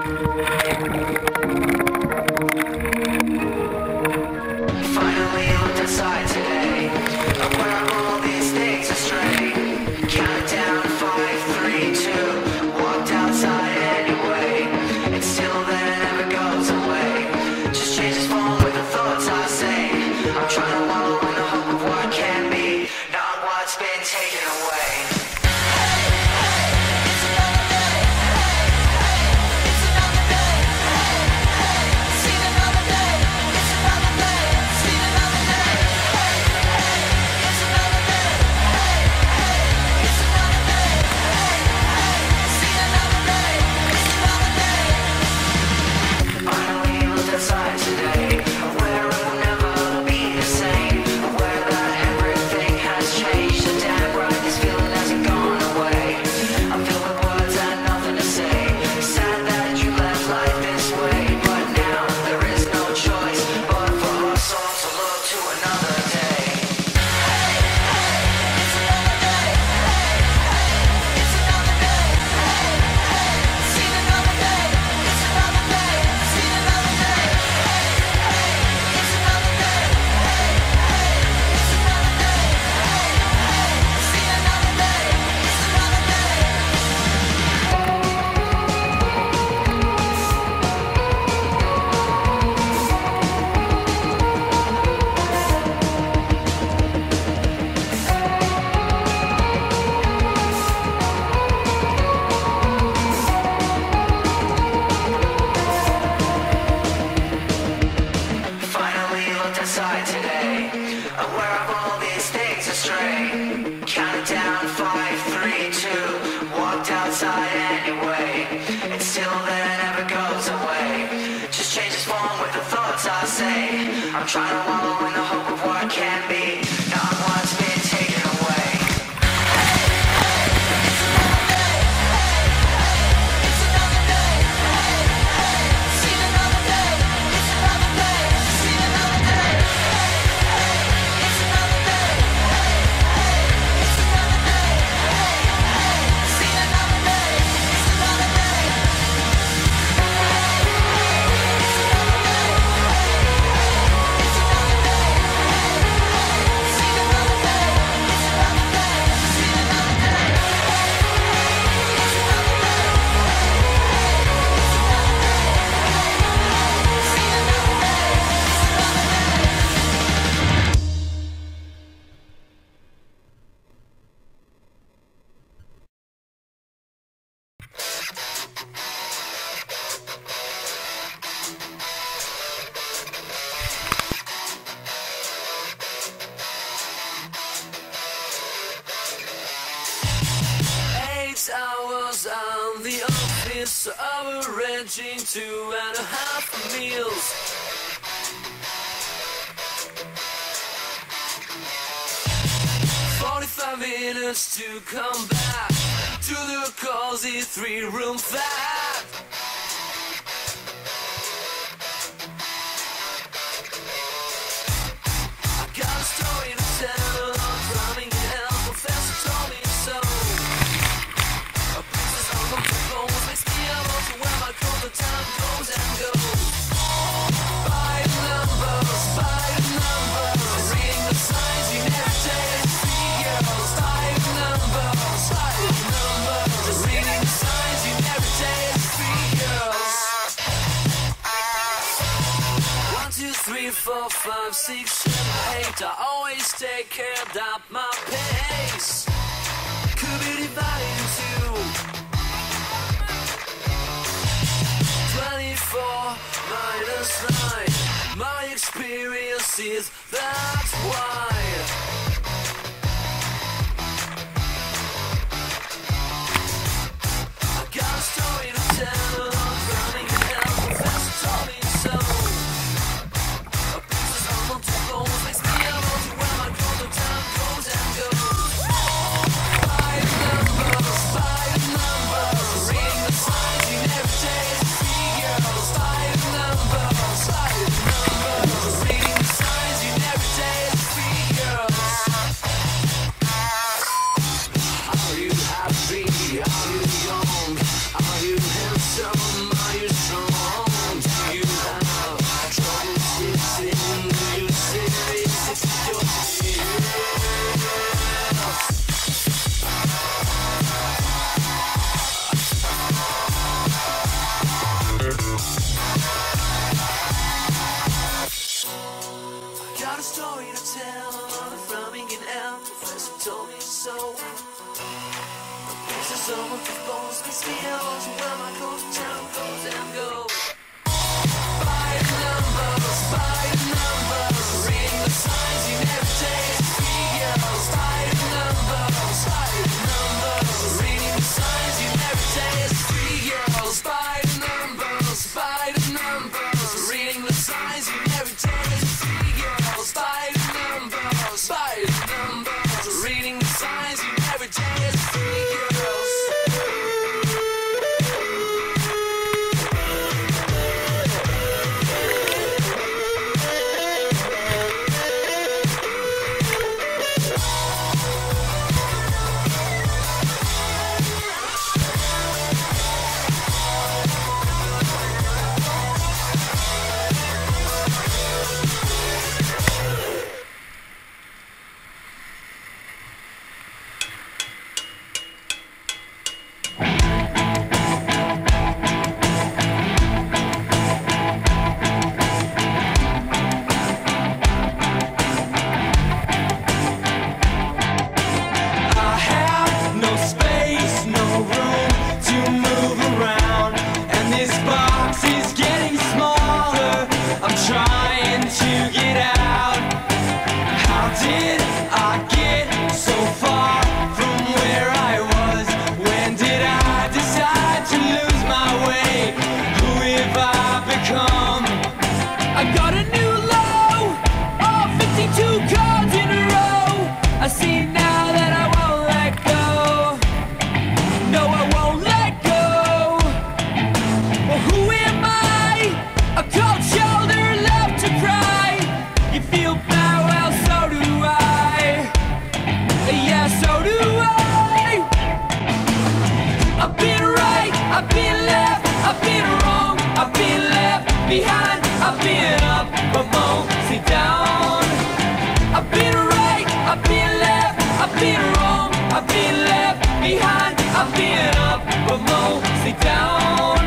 Finally looked inside today. Where are all these things astray? Count down 5, 3, 2. Walked outside anyway. And still that never goes away. Just changes form with the thoughts I say. I'm trying to wallow in the hope of what can be, not what's been taken away. I'm trying to wallow in the hope of what can be, not what's been taken away. Hours on the office, arranging 2.5 meals. 45 minutes to come back to the cozy 3-room flat. I got a story to tell, I'm drowning in hell, professor told me so. The time goes and goes. By the numbers, reading the signs you never take. Figures, by the numbers, reading the signs you never take. Figures. 1, 2, 3, 4, 5, 6, 7, 8. I always take care of my pace. Could be divided into 24 minus 9. My experience is that's why. I got a story to tell. I'm running hell. Professor told me so. A business I'm on too close makes me able to where my growth of time goes and goes. By the numbers, reading the signs you never take. Are you happy? Are you young? Are you handsome? Are you soul. The pieces of my bones makes me out to where my ghost town goes and goes. By numbers, reading the signs you never taste. Figures, by numbers, reading the signs you never taste. Figures, by numbers, reading the signs you never taste. Figures, by numbers, reading the signs you never taste. Figures. Behind, I've been up, but mostly down. I've been right, I've been left, I've been wrong, I've been left behind. I've been up, but mostly down.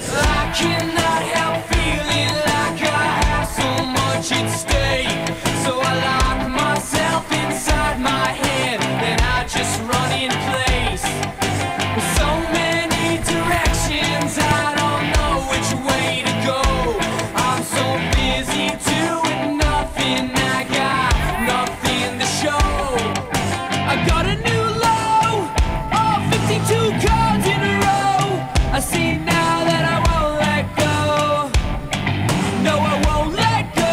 I cannot help feeling like I have so much at stake. So I lock myself inside my head, and I just run in place. With so many directions, I don't know which way to go. I'm so busy doing nothing, I got nothing to show. I got a new low, all 52 cards in a row. I see now that I won't let go. No, I won't let go.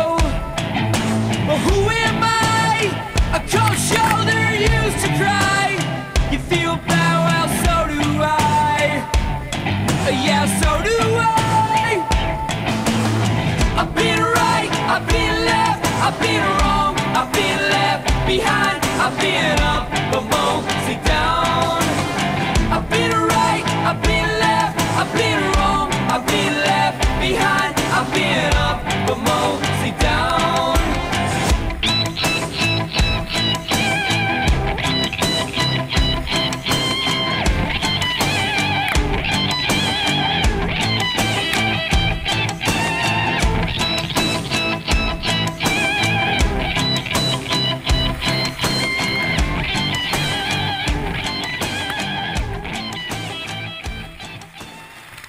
Well, who am I? A cold shoulder used to cry. You feel bad, well, so do I. Yeah, so do I. I've been right, I've been left, I've been wrong, I've been left behind. I've been up, but mostly down. I've been right, I've been left, I've been wrong.